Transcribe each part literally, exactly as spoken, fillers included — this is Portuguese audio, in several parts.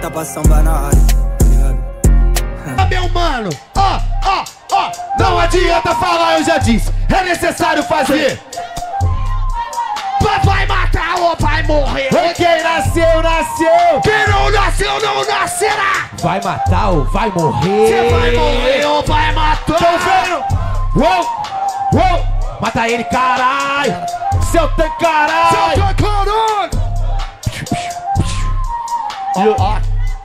bota pra sambar na área, tá ligado? Meu mano, ó, ó, ó, não adianta falar, eu já disse, é necessário fazer. Vai matar ou vai morrer? Quem nasceu, nasceu. Quem não nasceu, não nascerá. Vai matar ou vai morrer? Você vai morrer ou vai matar? Tô vendo. Uou, uou. Mata ele, caralho. Seu tanque, caralho. Seu tanque, caralho. Ó, ó.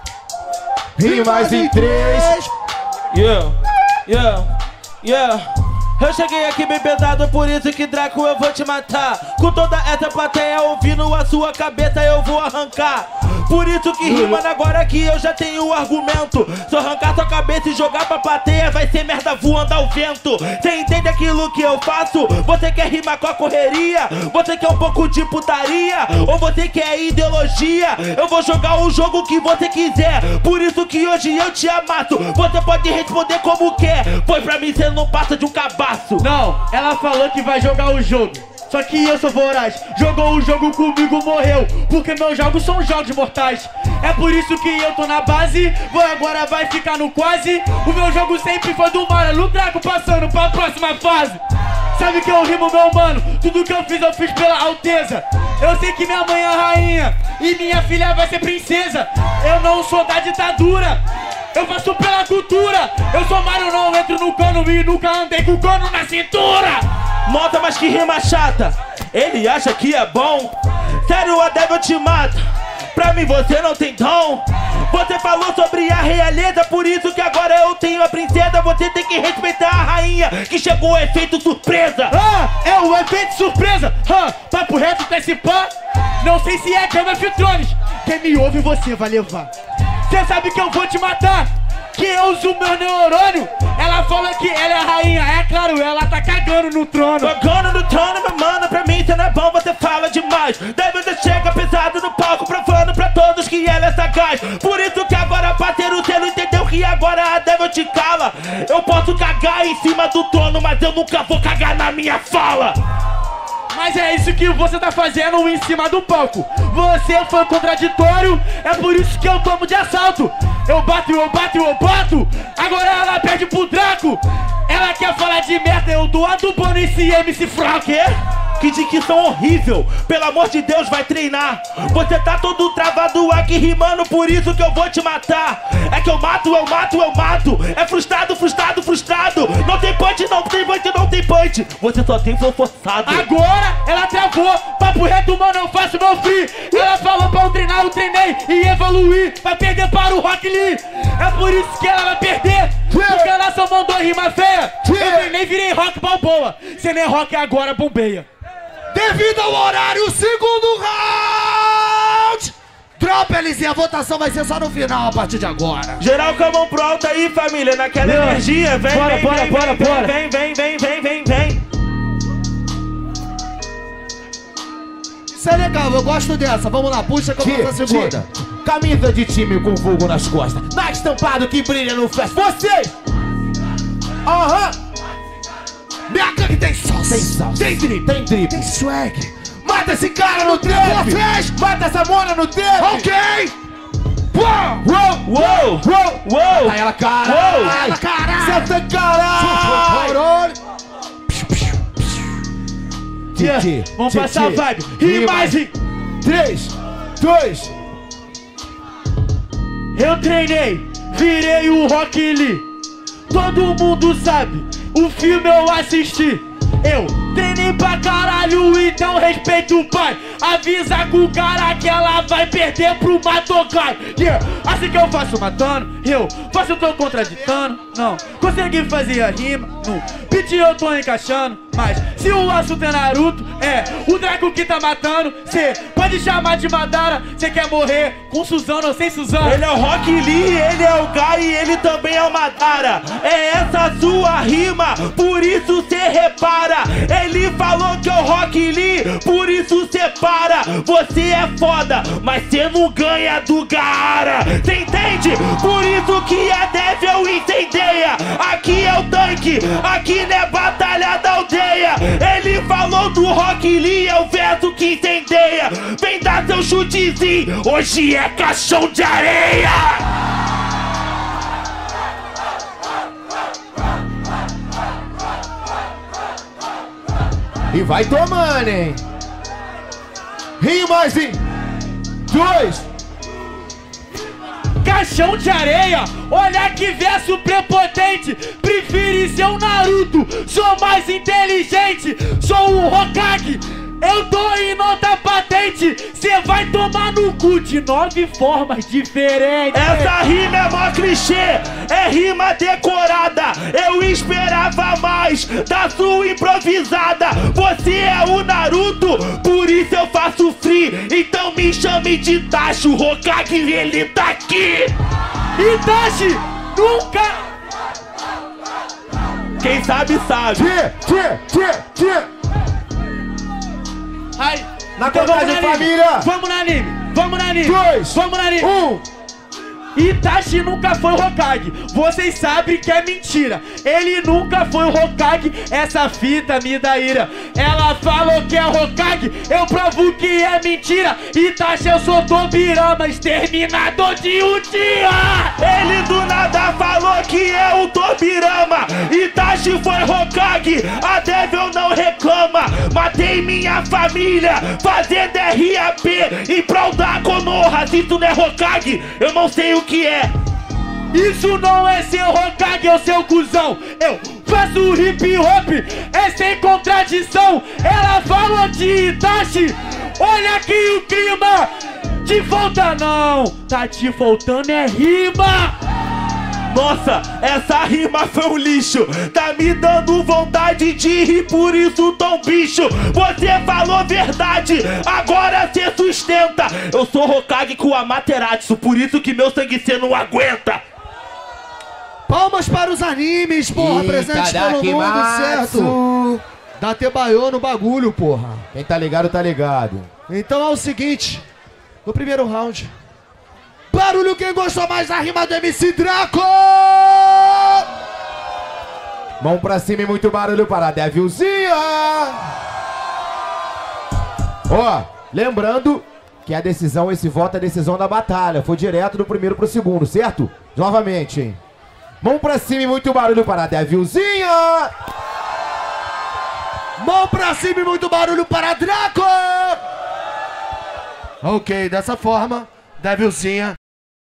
Rimas em três. Yeah, yeah, yeah. Eu cheguei aqui bem pesado, por isso que Draco eu vou te matar. Com toda essa plateia ouvindo a sua cabeça eu vou arrancar. Por isso que rimando agora que eu já tenho o argumento. Se eu arrancar sua cabeça e jogar pra plateia vai ser merda voando ao vento. Cê entende aquilo que eu faço? Você quer rimar com a correria? Você quer um pouco de putaria? Ou você quer ideologia? Eu vou jogar o jogo que você quiser. Por isso que hoje eu te amasso. Você pode responder como quer, pois pra mim cê não passa de um cabaço. Não, ela falou que vai jogar o jogo, só que eu sou voraz. Jogou o jogo comigo, morreu, porque meus jogos são jogos mortais. É por isso que eu tô na base, vou agora vai ficar no quase. O meu jogo sempre foi do Marelo Draco, passando pra próxima fase. Sabe que eu rimo, meu mano, tudo que eu fiz eu fiz pela alteza. Eu sei que minha mãe é rainha e minha filha vai ser princesa. Eu não sou da ditadura, eu faço pela cultura. Eu sou Mario, não entro no cano e nunca andei com o cano na cintura. Nota, mas que rima chata. Ele acha que é bom. Sério, a Devil te mata. Pra mim você não tem dom. Você falou sobre a realeza, por isso que agora eu tenho a princesa. Você tem que respeitar a rainha, que chegou o efeito surpresa. Ah, é o efeito surpresa. Ah, papo reto tá esse pá. Não sei se é Game of Thrones. Quem me ouve você vai levar. Cê sabe que eu vou te matar, que eu uso meu neurônio. Ela fala que ela é a rainha, é claro, ela tá cagando no trono. Cagando no trono, meu mano, pra mim cê não é bom, você fala demais. Deve você chega pesado no palco, provando pra todos que ela é sagaz. Por isso que agora, parceiro, cê não entendeu que agora a Devil te cala. Eu posso cagar em cima do trono, mas eu nunca vou cagar na minha fala. Mas é isso que você tá fazendo em cima do palco. Você foi contraditório, é por isso que eu tomo de assalto. Eu bato, eu bato, eu bato. Agora ela perde pro Draco. Ela quer falar de merda, eu dou a do Bono esse M C fraco. Quê? Que dicção horrível, pelo amor de Deus vai treinar. Você tá todo travado aqui rimando, por isso que eu vou te matar. É que eu mato, eu mato, eu mato. É frustrado, frustrado, frustrado. Não tem punch, não tem punch, não tem punch. Você só tem flow forçado. Agora ela travou, papo reto, mano, eu faço meu free. Ela falou pra eu treinar, eu treinei e evoluir. Vai perder para o Rock Lee. É por isso que ela vai perder, porque ela só mandou rima feia. Eu treinei, virei rock balboa. Cê nem rock agora, bombeia. Devido ao horário, segundo round. Dropa, Elizinha, a votação vai ser só no final a partir de agora. Geral com a mão pro alto aí, família, naquela Não. energia. Vem, Bora, vem, bora, vem, bora, vem, bora. vem, vem, vem, vem, vem, vem. Isso é legal, eu gosto dessa. Vamos lá, puxa que eu faço a segunda. Camisa de time com vulgo nas costas, Nike estampado que brilha no flash. Vocês! Aham! Minha gangue tem salsa, Tem salsa, tem drip, tem drip. tem swag. Mata esse cara no trap! Vocês! Mata essa mona no trap! Ok! Uou! Uou! Uou, Uou! uou. Mata ela, caralho! Uou. Ela, caralho! Senta, caralho! Caralho! Yeah, Titi, vamos titi, passar a vibe. Rimas em três, dois. Eu treinei, virei o Rock Lee. Todo mundo sabe, o filme eu assisti. Eu treinei pra caralho, então respeito o pai. Avisa com o cara que ela vai perder pro Matokai. Yeah, assim que eu faço matando, eu faço tô contraditando. Não, consegui fazer a rima, no beat eu tô encaixando. Mas se o assunto é Naruto, é o Draco que tá matando. Cê pode chamar de Madara, cê quer morrer com Suzano ou sem Suzano. Ele é o Rock Lee, ele é o Guy e ele também é o Madara. É essa a sua rima, por isso cê repara. Ele falou que é o Rock Lee, por isso cê para. Você é foda, mas cê não ganha do Gaara. Cê entende? Por isso que a Devil incendeia. Aqui é o tanque, aqui não é batalha da aldeia. Ele falou do Rock Lee, é o verso que incendeia. Vem dar seu seu chutezinho, hoje é caixão de areia. E vai tomando, hein? Rimas em dois. Caixão de areia, olha que verso prepotente. Prefere ser um Naruto, sou mais inteligente. Sou o Hokage, eu dou em nota patente. Cê vai tomar no cu de nove formas diferentes. Essa rima é mó clichê, é rima decorada. Eu esperava mais da sua improvisada. Você é o Naruto, por isso eu faço free. Então me chame de Itachi, o Hokage ele tá aqui. Itachi nunca... Quem sabe sabe. Tchê, tchê, tchê, tchê. Ai, Na então contagem, vamos no anime. família. Vamos no anime, vamos no anime. Dois, vamos no anime. Um. Itachi nunca foi o Hokage, vocês sabem que é mentira. Ele nunca foi o Hokage, essa fita me dá ira. Ela falou que é Hokage, eu provo que é mentira. Itachi, eu sou Tobirama, exterminador de Uchiha. Ele do nada falou que é o Tobirama. Itachi foi Hokage, a Devil não reclama. Matei minha família, fazendo R A P em prol da Konoha. Se isso não é Hokage, eu não sei o que é. Isso não é ser Hokage, ô seu cuzão. Eu faço hip hop, é sem contradição. Ela falou de Itachi, olha aqui o clima. Te falta não, tá te faltando é rima. Nossa, essa rima foi um lixo. Tá me dando vontade de rir, por isso tão bicho. Você falou verdade, agora cê sustenta. Eu sou Hokage com Amaterasu, por isso que meu sangue cê não aguenta. Palmas para os animes, porra, presentes pelo mundo, certo? Dá Tebaiô no bagulho, porra. Quem tá ligado, tá ligado. Então é o seguinte, no primeiro round, barulho quem gostou mais da rima do M C Draco! Mão pra cima e muito barulho para a Devilzinha. Ó, lembrando que a decisão, esse voto é a decisão da batalha. Foi direto do primeiro pro segundo, certo? Novamente, hein? Mão pra cima e muito barulho para a Devilzinha. Mão pra cima e muito barulho para Draco! Ok, dessa forma, Devilzinha